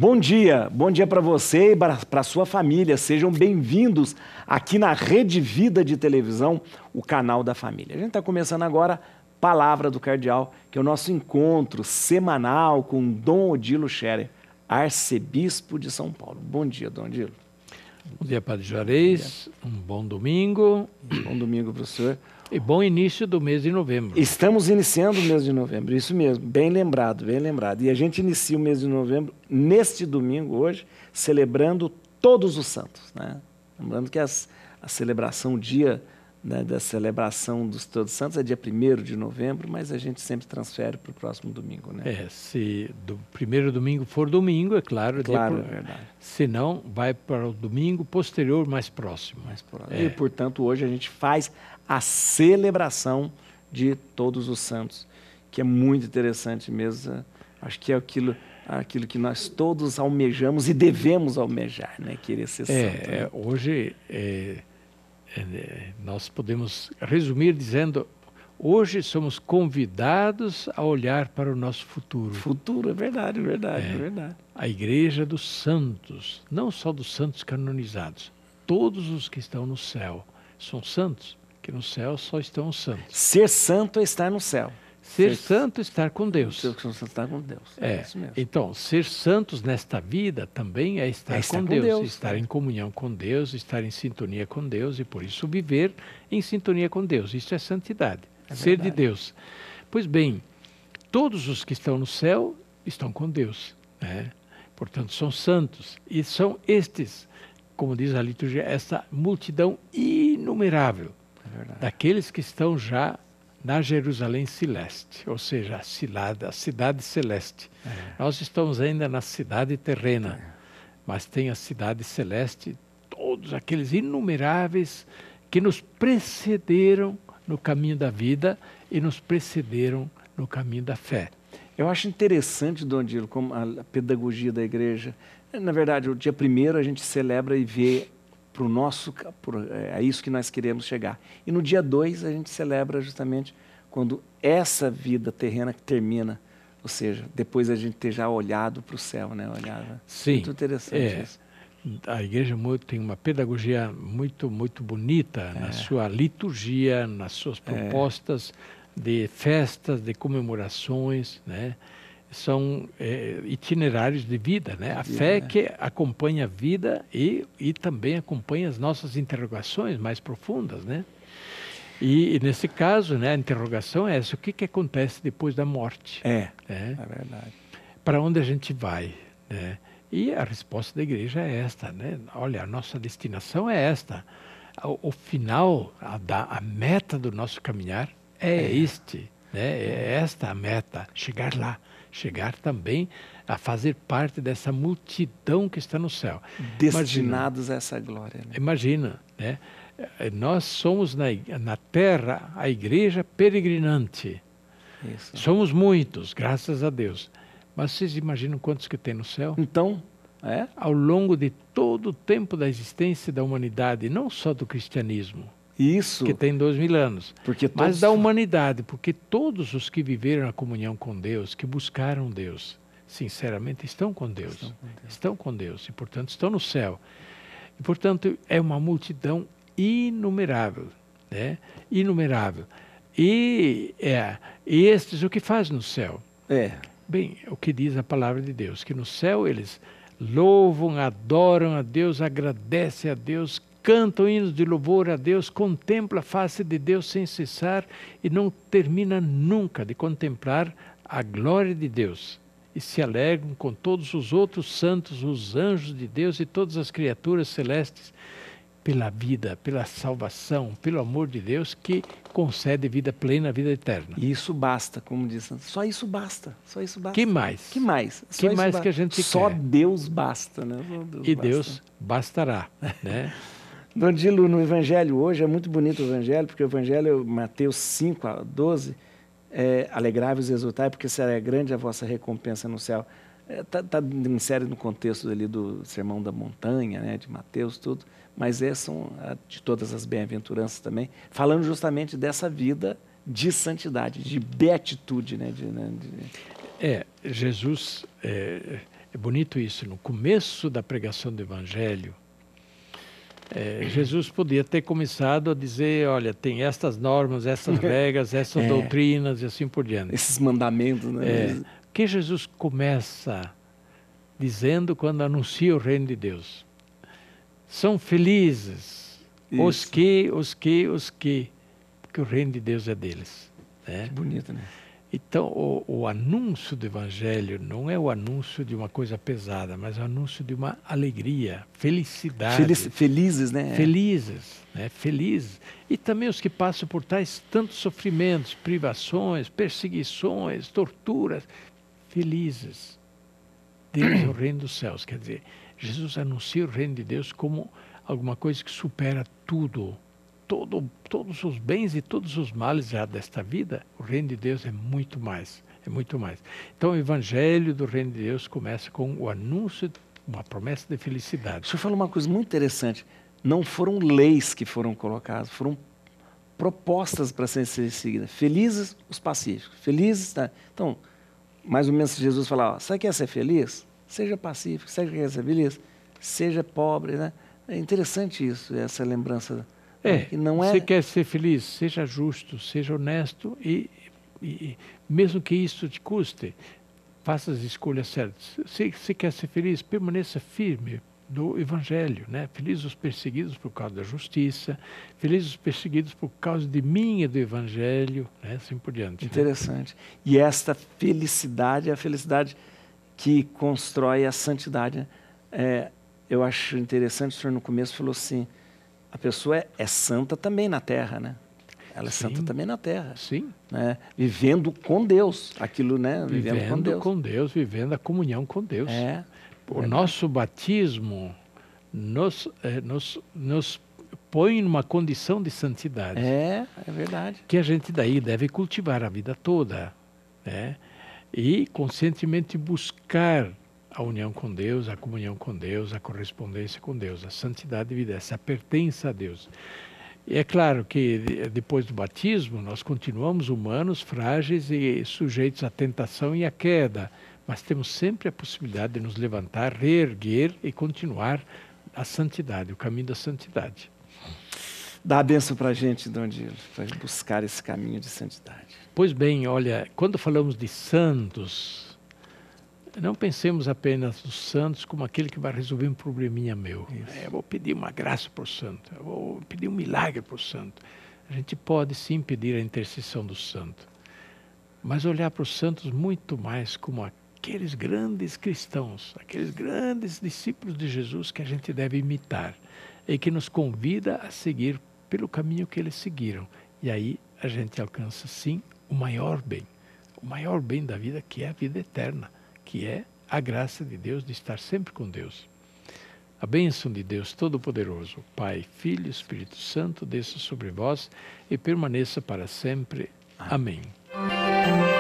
Bom dia para você e para a sua família. Sejam bem-vindos aqui na Rede Vida de Televisão, o canal da família. A gente está começando agora Palavra do Cardeal, que é o nosso encontro semanal com Dom Odilo Scherer, arcebispo de São Paulo. Bom dia, Dom Odilo. Bom dia, Padre Juarez. Um bom domingo. Bom domingo para o senhor. E bom início do mês de novembro. Estamos iniciando o mês de novembro, isso mesmo, bem lembrado, bem lembrado. E a gente inicia o mês de novembro, neste domingo, hoje, celebrando todos os santos, né? Lembrando que a celebração, o dia, né, da celebração dos Todos os Santos é dia 1º de novembro, mas a gente sempre transfere para o próximo domingo, né? Se do primeiro domingo for domingo, é claro. Claro, é verdade. Se não, vai para o domingo posterior, mais próximo. E, portanto, hoje a gente faz a celebração de todos os santos, que é muito interessante mesmo. Acho que é aquilo que nós todos almejamos e devemos almejar, né? Querer ser santo. Né? Hoje nós podemos resumir dizendo: hoje somos convidados a olhar para o nosso futuro. Futuro, é verdade, é verdade, é verdade. A igreja dos santos, não só dos santos canonizados, todos os que estão no céu são santos, que no céu só estão os santos. Ser santo é estar no céu. Ser santo é estar com Deus. Ser santo é estar com Deus. É isso mesmo. Então, ser santos nesta vida também é estar com Deus, estar em comunhão com Deus, estar em sintonia com Deus e, por isso, viver em sintonia com Deus. Isso é santidade, ser de Deus. Pois bem, todos os que estão no céu estão com Deus, né? Portanto, são santos. E são estes, como diz a liturgia, essa multidão inumerável daqueles que estão já na Jerusalém celeste, ou seja, a cidade celeste. Nós estamos ainda na cidade terrena, mas tem a cidade celeste, todos aqueles inumeráveis que nos precederam no caminho da vida e nos precederam no caminho da fé. Eu acho interessante, Dom Odilo, como a pedagogia da igreja. Na verdade, o dia 1º a gente celebra e vê é isso que nós queremos chegar. E no dia 2 a gente celebra justamente quando essa vida terrena termina, ou seja, depois a gente ter já olhado para o céu, né? Sim, muito interessante isso. A igreja tem uma pedagogia muito bonita na sua liturgia, nas suas propostas de festas, de comemorações, né? São itinerários de vida, né? A fé que acompanha a vida e também acompanha as nossas interrogações mais profundas, né? E nesse caso, né, a interrogação é essa: o que acontece depois da morte? É verdade. Para onde a gente vai, né? E a resposta da igreja é esta, né? Olha, a nossa destinação é esta. O final, a meta do nosso caminhar é este, né? É esta a meta, chegar lá. Chegar também a fazer parte dessa multidão que está no céu. Destinados a essa glória. Né? Imagina, né? Nós somos na terra a igreja peregrinante. Isso. Somos muitos, graças a Deus. Mas vocês imaginam quantos que tem no céu? Então, ao longo de todo o tempo da existência da humanidade, não só do cristianismo, isso, que tem 2000 anos, mas da humanidade, porque todos os que viveram a comunhão com Deus, que buscaram Deus, sinceramente estão com Deus, e portanto estão no céu. E portanto é uma multidão inumerável, né? Inumerável. E estes o que faz no céu? Bem, o que diz a palavra de Deus, que no céu eles louvam, adoram a Deus, agradecem a Deus, cantam hinos de louvor a Deus, contempla a face de Deus sem cessar e não termina nunca de contemplar a glória de Deus. E se alegram com todos os outros santos, os anjos de Deus e todas as criaturas celestes pela vida, pela salvação, pelo amor de Deus que concede vida plena, vida eterna. E isso basta, como diz, só isso basta, só isso basta. Que mais? Que mais? Que mais que a gente só quer? Deus basta, né? Deus bastará, né? Dom Odilo, no Evangelho hoje, é muito bonito o Evangelho, porque o Evangelho, Mateus 5:12, alegrai-vos e exultai, porque será grande a vossa recompensa no céu. Está inserido no contexto ali do Sermão da Montanha, né, de Mateus, tudo, mas são de todas as bem-aventuranças também, falando justamente dessa vida de santidade, de beatitude. Né, Jesus É bonito isso. No começo da pregação do Evangelho, Jesus podia ter começado a dizer, olha, tem estas normas, essas regras, essas doutrinas e assim por diante. Esses mandamentos, né? O que Jesus começa dizendo quando anuncia o reino de Deus? São felizes os que, porque o reino de Deus é deles. Né? Que bonito, né? Então, o anúncio do Evangelho não é o anúncio de uma coisa pesada, mas o anúncio de uma alegria, felicidade. Felizes, né? Felizes, né? Felizes. E também os que passam por tais tantos sofrimentos, privações, perseguições, torturas. Felizes. Deles é o reino dos céus. Quer dizer, Jesus anuncia o reino de Deus como alguma coisa que supera tudo. Todos os bens e todos os males já desta vida, o reino de Deus é muito mais. É muito mais. Então o evangelho do reino de Deus começa com o anúncio, uma promessa de felicidade. O senhor falou uma coisa muito interessante. Não foram leis que foram colocadas, foram propostas para serem seguidas. Felizes os pacíficos. Felizes, tá? Então, mais ou menos Jesus fala, você quer ser feliz? Seja pacífico. Você quer ser feliz? Seja pobre, né? É interessante isso, essa lembrança. Você quer ser feliz, seja justo, seja honesto e mesmo que isso te custe, faça as escolhas certas. Se quer ser feliz, permaneça firme no Evangelho, né? Felizes os perseguidos por causa da justiça, felizes os perseguidos por causa de mim e do Evangelho, né? Assim por diante. Interessante. Né? E esta felicidade é a felicidade que constrói a santidade. Eu acho interessante, o senhor no começo falou assim, a pessoa é santa também na terra, né? Ela é santa também na terra. Sim. Né? Vivendo com Deus, aquilo, né? Vivendo com Deus, vivendo a comunhão com Deus. O nosso batismo nos põe numa condição de santidade. É verdade. Que a gente daí deve cultivar a vida toda, né? E conscientemente buscar a união com Deus, a comunhão com Deus, a correspondência com Deus, a santidade de vida, essa pertença a Deus. E é claro que depois do batismo nós continuamos humanos, frágeis e sujeitos à tentação e à queda, mas temos sempre a possibilidade de nos levantar, reerguer e continuar a santidade, o caminho da santidade. Dá a bênção para a gente, Dom Dilo, para buscar esse caminho de santidade. Pois bem, olha, quando falamos de santos, não pensemos apenas dos santos como aquele que vai resolver um probleminha meu. Eu vou pedir uma graça para o santo, eu vou pedir um milagre para o santo. A gente pode sim pedir a intercessão do santo, mas olhar para os santos muito mais como aqueles grandes cristãos, aqueles grandes discípulos de Jesus que a gente deve imitar e que nos convida a seguir pelo caminho que eles seguiram. E aí a gente alcança sim o maior bem da vida, que é a vida eterna, que é a graça de Deus de estar sempre com Deus. A bênção de Deus Todo-Poderoso, Pai, Filho e Espírito Santo, desça sobre vós e permaneça para sempre. Amém.